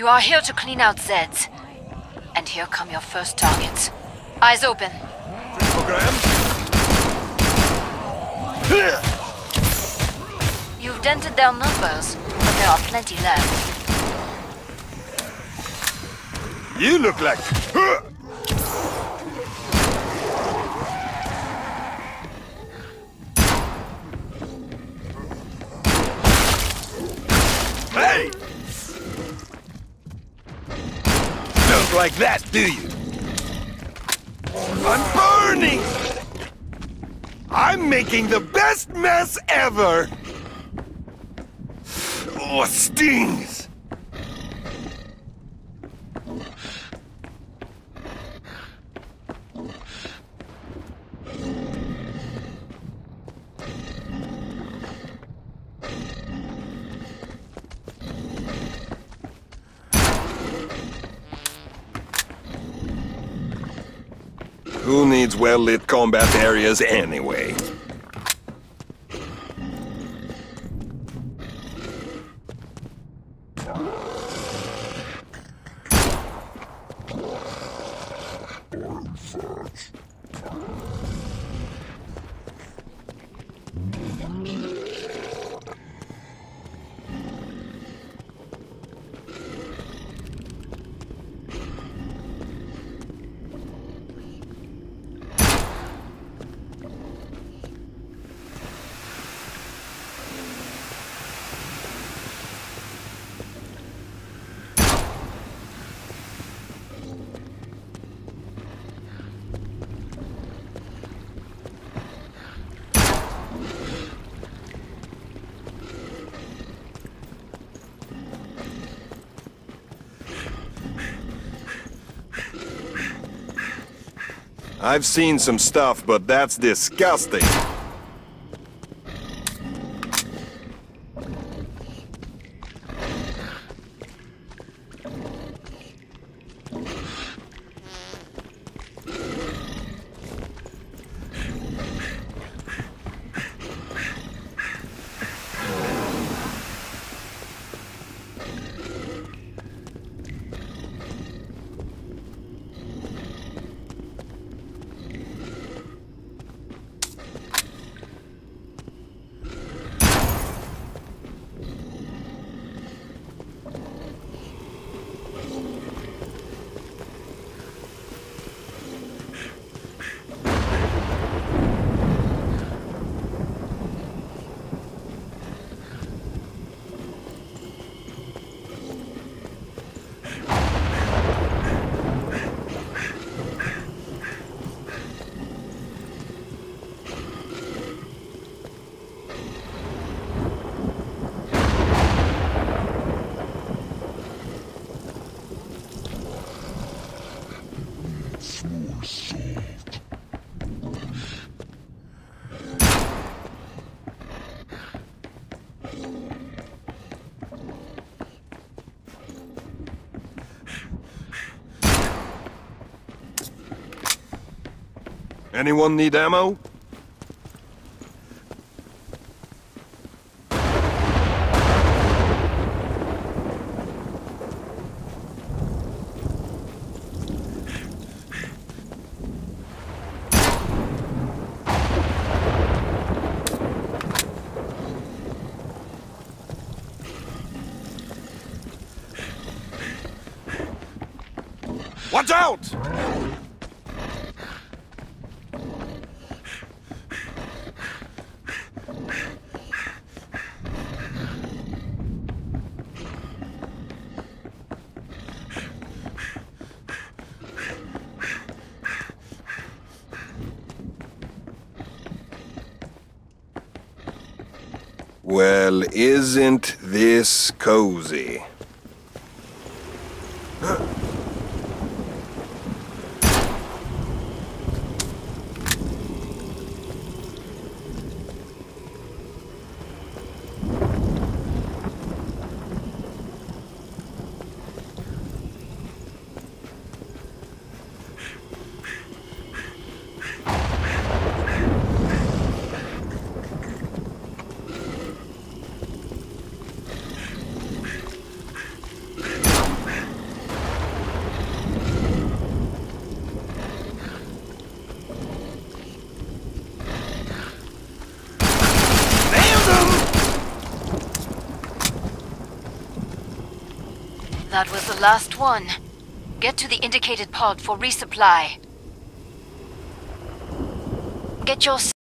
You are here to clean out Zeds. And here come your first targets. Eyes open. Program. You've dented their numbers, but there are plenty left. You look like... Hey! Don't like that, do you? I'm burning! I'm making the best mess ever! Oh, it stings! Who needs well-lit combat areas anyway? I've seen some stuff, but that's disgusting. Anyone need ammo? Watch out! Well, isn't this cozy? That was the last one. Get to the indicated pod for resupply. Get your